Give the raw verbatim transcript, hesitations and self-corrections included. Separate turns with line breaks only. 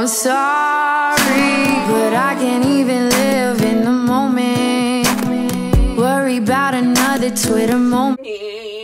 I'm sorry, but I can't even live in the moment. Worry about another Twitter moment.